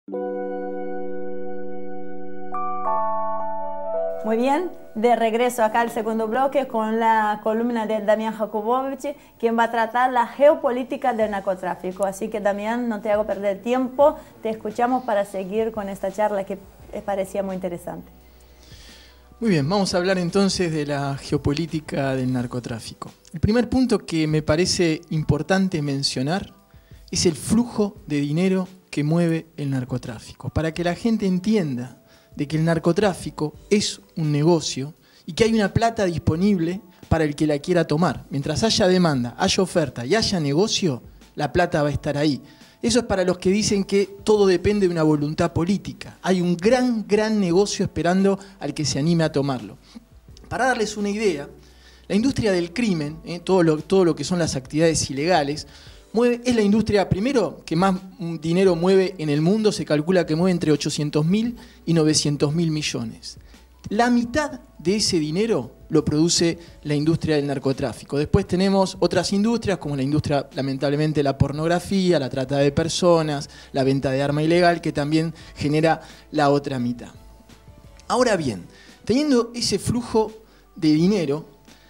Muy bien, de regreso acá al segundo bloque con la columna de Damián Jakubowicz, quien va a tratar la geopolítica del narcotráfico. Así que Damián, no te hago perder tiempo, te escuchamos para seguir con esta charla que parecía muy interesante. Muy bien, vamos a hablar entonces de la geopolítica del narcotráfico. El primer punto que me parece importante mencionar es el flujo de dinero que mueve el narcotráfico, para que la gente entienda de que el narcotráfico es un negocio y que hay una plata disponible para el que la quiera tomar. Mientras haya demanda, haya oferta y haya negocio, la plata va a estar ahí. Eso es para los que dicen que todo depende de una voluntad política. Hay un gran negocio esperando al que se anime a tomarlo. Para darles una idea, la industria del crimen, todo lo que son las actividades ilegales, es la industria, primero, que más dinero mueve en el mundo. Se calcula que mueve entre 800.000 y 900.000 millones. La mitad de ese dinero lo produce la industria del narcotráfico. Después tenemos otras industrias, como la industria, lamentablemente, la pornografía, la trata de personas, la venta de arma ilegal, que también genera la otra mitad. Ahora bien, teniendo ese flujo de dinero,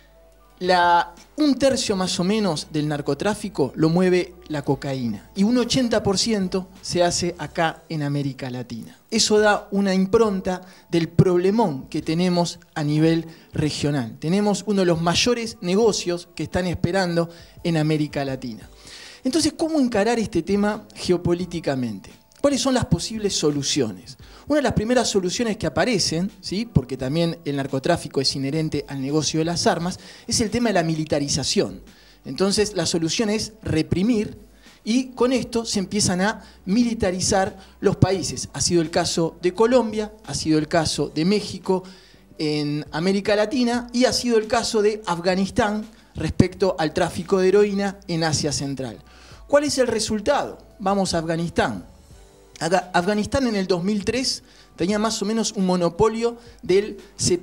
un tercio más o menos del narcotráfico lo mueve la cocaína y un 80% se hace acá en América Latina. Eso da una impronta del problemón que tenemos a nivel regional. Tenemos uno de los mayores negocios que están esperando en América Latina. Entonces, ¿cómo encarar este tema geopolíticamente? ¿Cuáles son las posibles soluciones? Una de las primeras soluciones que aparecen, ¿sí?, porque también el narcotráfico es inherente al negocio de las armas, es el tema de la militarización. Entonces la solución es reprimir y con esto se empiezan a militarizar los países. Ha sido el caso de Colombia, ha sido el caso de México en América Latina y ha sido el caso de Afganistán respecto al tráfico de heroína en Asia Central. ¿Cuál es el resultado? Vamos a Afganistán. Afganistán en el 2003 tenía más o menos un monopolio del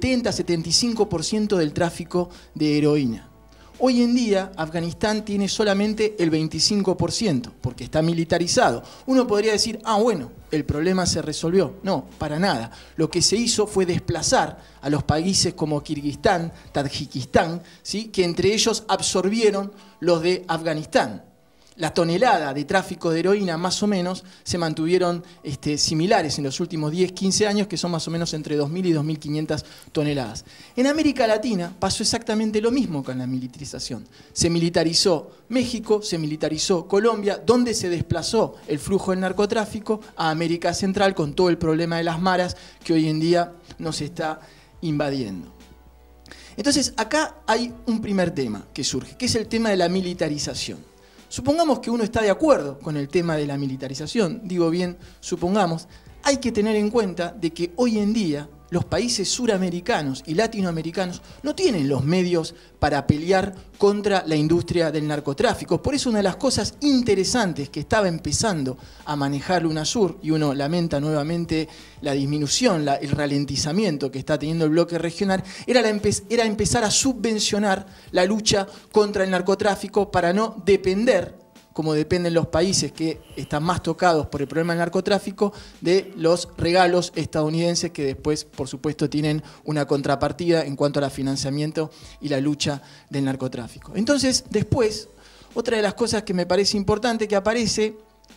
70-75% del tráfico de heroína. Hoy en día Afganistán tiene solamente el 25% porque está militarizado. Uno podría decir, bueno, el problema se resolvió. No, para nada. Lo que se hizo fue desplazar a los países como Kirguistán, Tadjikistán, ¿sí?, que entre ellos absorbieron los de Afganistán. La tonelada de tráfico de heroína más o menos se mantuvieron similares en los últimos 10-15 años, que son más o menos entre 2.000 y 2.500 toneladas. En América Latina pasó exactamente lo mismo con la militarización. Se militarizó México, se militarizó Colombia, donde se desplazó el flujo del narcotráfico a América Central con todo el problema de las maras que hoy en día nos está invadiendo. Entonces acá hay un primer tema que surge, que es el tema de la militarización. Supongamos que uno está de acuerdo con el tema de la militarización, digo bien, supongamos, hay que tener en cuenta de que hoy en día los países suramericanos y latinoamericanos no tienen los medios para pelear contra la industria del narcotráfico. Por eso una de las cosas interesantes que estaba empezando a manejar UNASUR, y uno lamenta nuevamente la disminución, el ralentizamiento que está teniendo el bloque regional, era empezar a subvencionar la lucha contra el narcotráfico para no depender, como dependen los países que están más tocados por el problema del narcotráfico, de los regalos estadounidenses que después, por supuesto, tienen una contrapartida en cuanto al financiamiento y la lucha del narcotráfico. Entonces, después, otra de las cosas que me parece importante que aparece,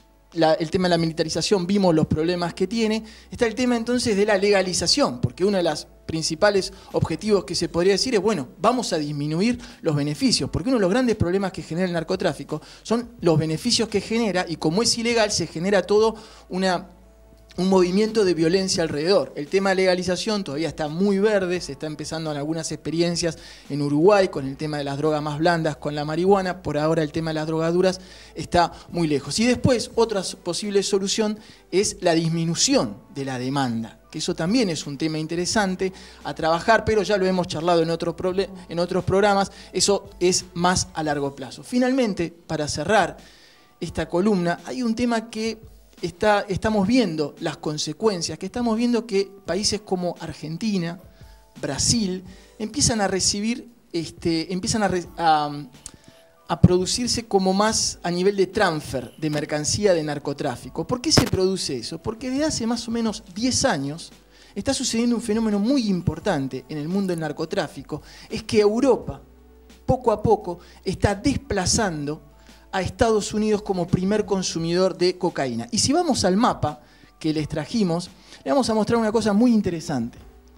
el tema de la militarización, vimos los problemas que tiene, está el tema entonces de la legalización, porque uno de los principales objetivos que se podría decir es, bueno, vamos a disminuir los beneficios, porque uno de los grandes problemas que genera el narcotráfico son los beneficios que genera, y como es ilegal se genera todo un movimiento de violencia alrededor. El tema de legalización todavía está muy verde, se está empezando en algunas experiencias en Uruguay con el tema de las drogas más blandas, con la marihuana. Por ahora el tema de las drogas duras está muy lejos. Y después otra posible solución es la disminución de la demanda, que eso también es un tema interesante a trabajar, pero ya lo hemos charlado en otros programas, eso es más a largo plazo. Finalmente, para cerrar esta columna, hay un tema que estamos viendo las consecuencias, que estamos viendo que países como Argentina, Brasil, empiezan a recibir, empiezan a a producirse como más a nivel de transfer de mercancía de narcotráfico. ¿Por qué se produce eso? Porque desde hace más o menos 10 años está sucediendo un fenómeno muy importante en el mundo del narcotráfico, es que Europa, poco a poco, está desplazando a Estados Unidos como primer consumidor de cocaína. Y si vamos al mapa que les trajimos, le vamos a mostrar una cosa muy interesante.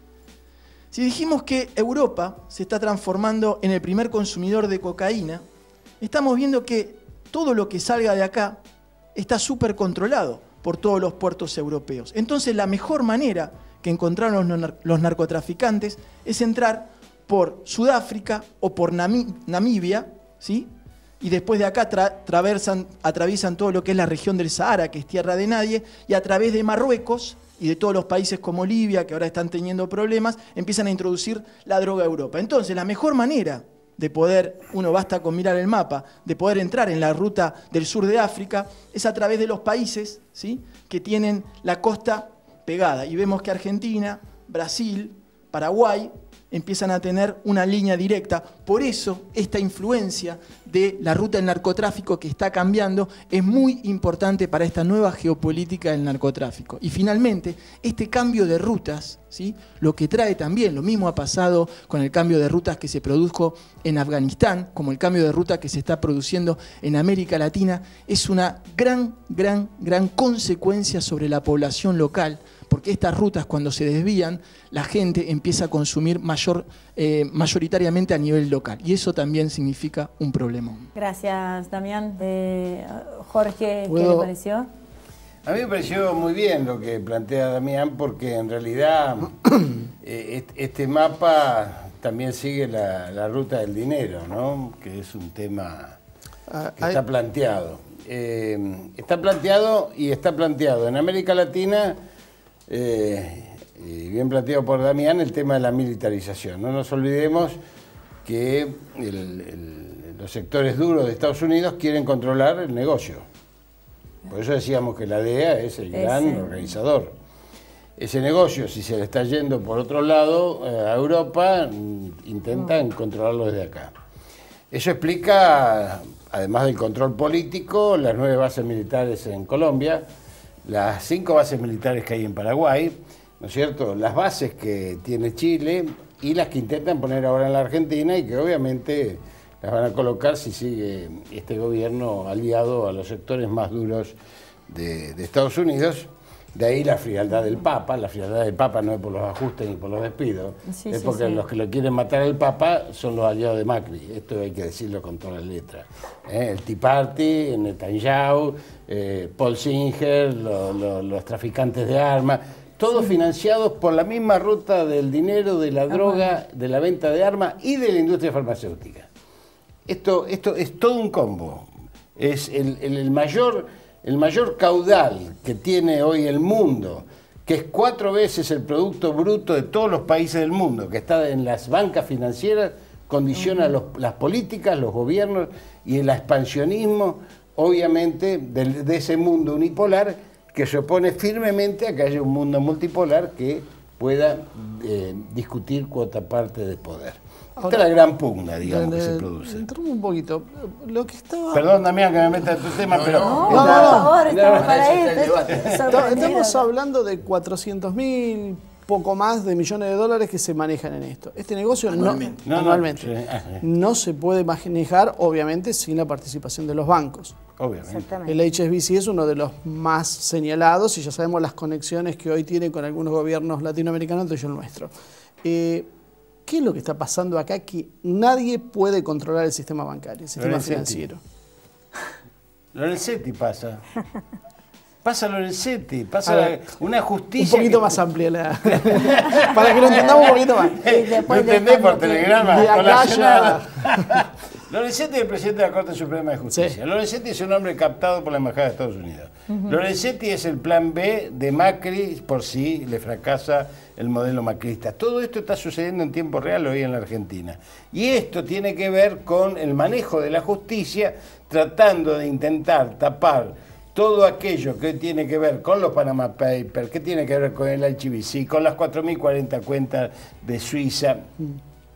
Si dijimos que Europa se está transformando en el primer consumidor de cocaína, estamos viendo que todo lo que salga de acá está súper controlado por todos los puertos europeos. Entonces la mejor manera que encontraron los narcotraficantes es entrar por Sudáfrica o por Namibia, ¿sí? Y después de acá atraviesan todo lo que es la región del Sahara, que es tierra de nadie, y a través de Marruecos y de todos los países como Libia, que ahora están teniendo problemas, empiezan a introducir la droga a Europa. Entonces, la mejor manera de poder, uno basta con mirar el mapa, de poder entrar en la ruta del sur de África, es a través de los países, ¿sí?, que tienen la costa pegada. Y vemos que Argentina, Brasil, Paraguay empiezan a tener una línea directa. Por eso, esta influencia de la ruta del narcotráfico que está cambiando es muy importante para esta nueva geopolítica del narcotráfico. Y finalmente, este cambio de rutas, ¿sí?, lo que trae también, lo mismo ha pasado con el cambio de rutas que se produjo en Afganistán, como el cambio de ruta que se está produciendo en América Latina, es una gran consecuencia sobre la población local, porque estas rutas, cuando se desvían, la gente empieza a consumir mayoritariamente a nivel local. Y eso también significa un problema. Gracias, Damián. Jorge, ¿qué le pareció? A mí me pareció muy bien lo que plantea Damián, porque en realidad este mapa también sigue la ruta del dinero, ¿no?, que es un tema que está planteado. Está planteado en América Latina, y bien planteado por Damián, el tema de la militarización. No nos olvidemos que los sectores duros de Estados Unidos quieren controlar el negocio. Por eso decíamos que la DEA es el gran organizador. Ese negocio, si se le está yendo por otro lado a Europa, intentan controlarlo desde acá. Eso explica, además del control político, las 9 bases militares en Colombia, las 5 bases militares que hay en Paraguay, ¿no es cierto?, las bases que tiene Chile y las que intentan poner ahora en la Argentina y que obviamente las van a colocar si sigue este gobierno aliado a los sectores más duros de Estados Unidos. De ahí la frialdad del Papa. La frialdad del Papa no es por los ajustes ni por los despidos, es porque los que lo quieren matar al Papa son los aliados de Macri. Esto hay que decirlo con todas las letras. El Tea Party, Netanyahu, Paul Singer, los traficantes de armas, todos financiados por la misma ruta del dinero, de la droga, de la venta de armas y de la industria farmacéutica. Esto es todo un combo. Es el mayor caudal que tiene hoy el mundo, que es 4 veces el Producto Bruto de todos los países del mundo, que está en las bancas financieras, condiciona las políticas, los gobiernos y el expansionismo, obviamente, de ese mundo unipolar que se opone firmemente a que haya un mundo multipolar que pueda discutir cuota parte de poder. Esta es la gran pugna, digamos, que se produce. Interrumpo un poquito. Lo que estaba... Perdón, Damián, que me meta en tu tema, pero... No, por favor, estamos para ir. Estamos hablando de 400.000, poco más de millones de dólares que se manejan en esto. Este negocio anualmente no se puede manejar, obviamente, sin la participación de los bancos. Obviamente. El HSBC es uno de los más señalados y ya sabemos las conexiones que hoy tiene con algunos gobiernos latinoamericanos, entre ellos el nuestro. ¿Qué es lo que está pasando acá? Que nadie puede controlar el sistema bancario, el sistema financiero. Lorenzetti pasa. Pasa Lorenzetti, pasa una justicia... Un poquito más amplia, para que lo entendamos un poquito más. ¿Lo entendés por telegrama? De acá ya... Lorenzetti es el presidente de la Corte Suprema de Justicia. Sí. Lorenzetti es un hombre captado por la Embajada de Estados Unidos. Lorenzetti es el plan B de Macri por si le fracasa el modelo macrista. Todo esto está sucediendo en tiempo real hoy en la Argentina. Y esto tiene que ver con el manejo de la justicia, tratando de intentar tapar todo aquello que tiene que ver con los Panama Papers, que tiene que ver con el HSBC, con las 4.040 cuentas de Suiza,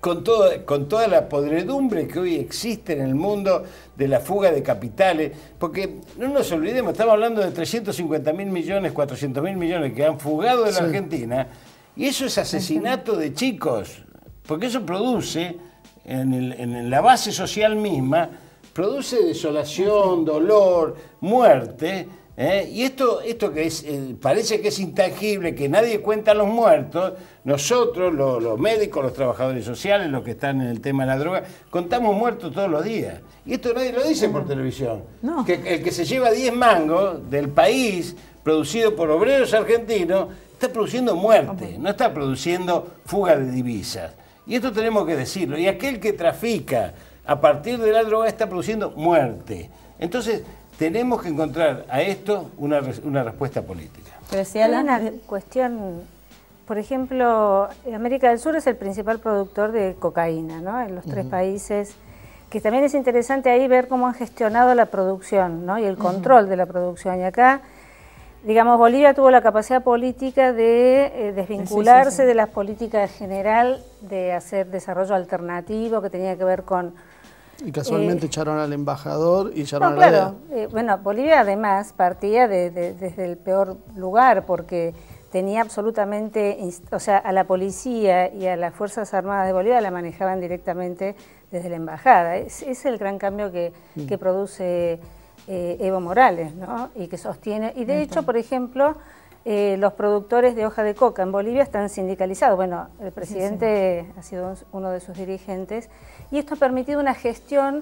con toda la podredumbre que hoy existe en el mundo de la fuga de capitales, porque no nos olvidemos, estamos hablando de 350.000 millones, 400.000 millones que han fugado de la Argentina, y eso es asesinato de chicos, porque eso produce, en la base social misma, produce desolación, dolor, muerte. Y esto que es, parece que es intangible, que nadie cuenta a los muertos, nosotros, los médicos, los trabajadores sociales, los que están en el tema de la droga, contamos muertos todos los días. Y esto nadie lo dice por televisión. No. Que el que se lleva 10 mangos del país, producido por obreros argentinos, está produciendo muerte, no está produciendo fuga de divisas. Y esto tenemos que decirlo. Y aquel que trafica a partir de la droga está produciendo muerte. Entonces, tenemos que encontrar a esto una respuesta política. Pero si hay una cuestión, por ejemplo, América del Sur es el principal productor de cocaína, ¿no? En los 3 países, que también es interesante ahí ver cómo han gestionado la producción, ¿no? Y el control de la producción. Y acá, digamos, Bolivia tuvo la capacidad política de desvincularse de las políticas en general, de hacer desarrollo alternativo que tenía que ver con... Y casualmente echaron al embajador y echaron a la DEA. Bueno, Bolivia además partía desde el peor lugar porque tenía absolutamente, o sea, a la policía y a las Fuerzas Armadas de Bolivia la manejaban directamente desde la embajada. Es el gran cambio que produce Evo Morales, ¿no? Y que sostiene. Y de hecho, por ejemplo, los productores de hoja de coca en Bolivia están sindicalizados. Bueno, el presidente ha sido uno de sus dirigentes. Y esto ha permitido una gestión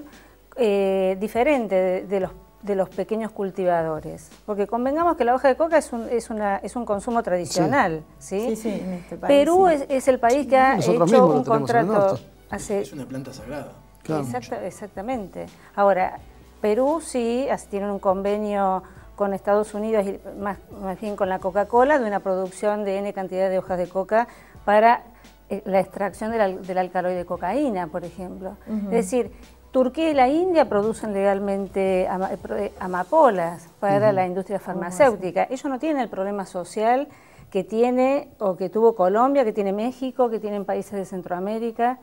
diferente de los pequeños cultivadores. Porque convengamos que la hoja de coca es un consumo tradicional. ¿sí? Sí, en este país, Perú es el país que ha hecho un contrato... Es una planta sagrada. Claro. Exactamente. Ahora, Perú sí tiene un convenio con Estados Unidos y más bien con la Coca-Cola de una producción de N cantidad de hojas de coca para la extracción del alcaloide de cocaína, por ejemplo. Es decir, Turquía y la India producen legalmente amapolas para la industria farmacéutica. Ellos no tienen el problema social que tiene o que tuvo Colombia, que tiene México, que tienen países de Centroamérica,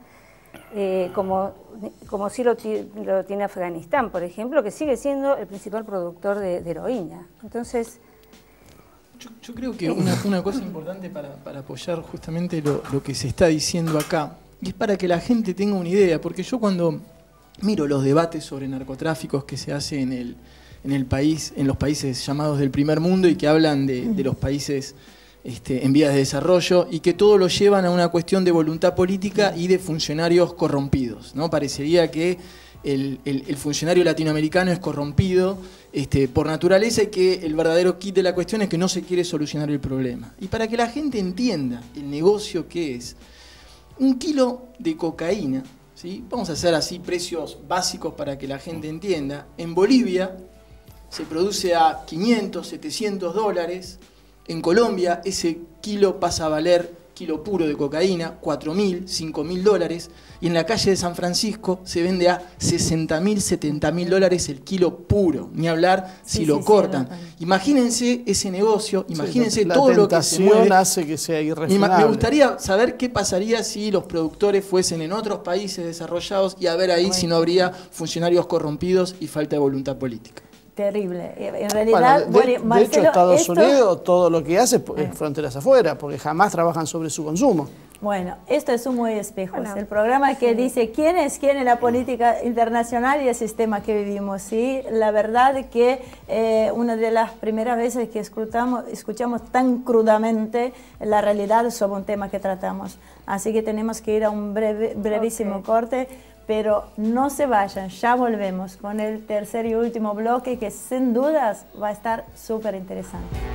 como sí lo tiene Afganistán, por ejemplo, que sigue siendo el principal productor de heroína. Entonces... Yo creo que una cosa importante para apoyar justamente lo que se está diciendo acá, y es para que la gente tenga una idea, porque yo cuando miro los debates sobre narcotráficos que se hacen en el país, en los países llamados del primer mundo y que hablan de los países en vías de desarrollo y que todo lo llevan a una cuestión de voluntad política y de funcionarios corrompidos, ¿no? Parecería que el funcionario latinoamericano es corrompido por naturaleza y que el verdadero kit de la cuestión es que no se quiere solucionar el problema. Y para que la gente entienda el negocio que es, 1 kilo de cocaína, ¿sí? Vamos a hacer así precios básicos para que la gente entienda. En Bolivia se produce a 500, 700 dólares. En Colombia ese kilo pasa a valer, kilo puro de cocaína, 4.000, 5.000 dólares. Y en la calle de San Francisco se vende a 60.000, 70.000 dólares el kilo puro. Ni hablar si lo cortan. Imagínense ese negocio, imagínense todo lo que se mueve. La tentación hace que sea irrefrenable. Me gustaría saber qué pasaría si los productores fuesen en otros países desarrollados y a ver ahí si no habría funcionarios corrompidos y falta de voluntad política. Terrible. En realidad, de hecho, Estados Unidos todo lo que hace es fronteras afuera, porque jamás trabajan sobre su consumo. Bueno, esto es Humo y Espejos, el programa que dice quién es quién en la política internacional y el sistema que vivimos. ¿Sí? La verdad es que una de las primeras veces que escuchamos tan crudamente la realidad sobre un tema que tratamos. Así que tenemos que ir a un brevísimo corte. Pero no se vayan, ya volvemos con el tercer y último bloque que sin dudas va a estar súper interesante.